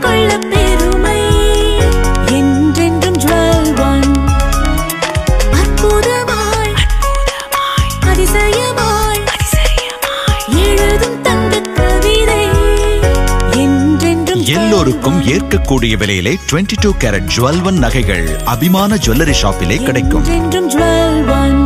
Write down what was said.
கொள்ள பெருமை என்றென்றும் ஜுவல் ஒன். அற்புதமாய் அதிசயமாய் எழுதும் தங்க கவிதை என்றென்றும். எல்லோருக்கும் ஏற்கக்கூடிய விலையிலே 22 கேரட் ஜுவல் ஒன் நகைகள் அபிமான ஜுவல்லரி ஷாப்பிலே கிடைக்கும். என்றென்றும் ஜுவல் ஒன்.